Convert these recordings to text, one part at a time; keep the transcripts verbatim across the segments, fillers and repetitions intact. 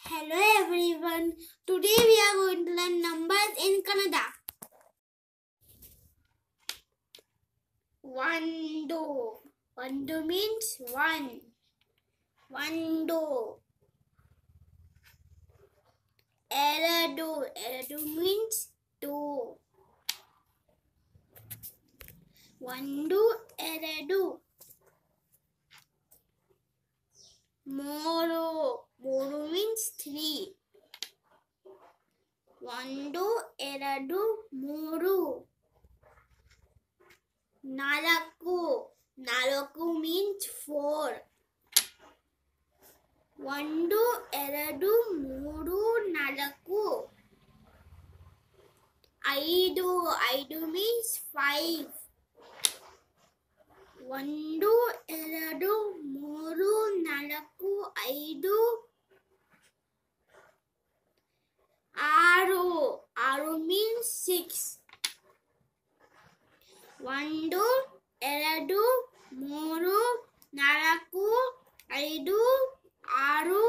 Hello everyone. Today we are going to learn numbers in Kannada. One do. One do means one. One do. Eradu. Eradu means two. One do. Eradu. Moru. Moru means three. One, eradu, mooru. Nalaku. Nalaku means four. One, eradu, mooru, nalaku. Aidu. Aidu means five. One, eradu, mooru, nalaku, aidu. Aru. Aru means six. One, eradu, mooru, nalaku, aidu, aru,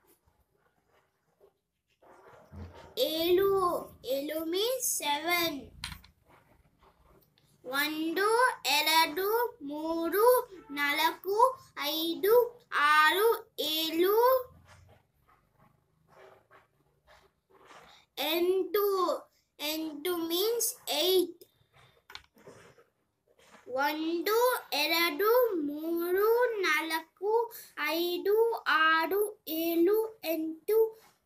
elu. Elu means seven. One, eradu, mooru, nalaku, aidu, aru, elu. Entu. Entu means eight. One, eradu, mooru, nalaku, aidu, aru, elu, entu.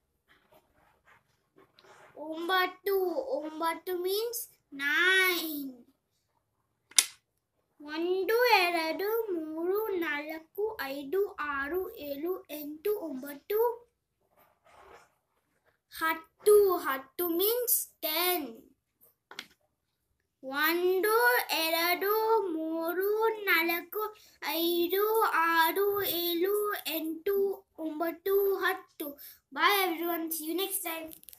Ombatu. Ombatu means nine. One, eradu, mooru, nalaku, aidu, aru, elu, entu, ombatu. Hattu. Hattu means ten. One, eradu, mooru, nalaku, aidu, aru, elu, entu, ombatu, hattu. Bye everyone. See you next time.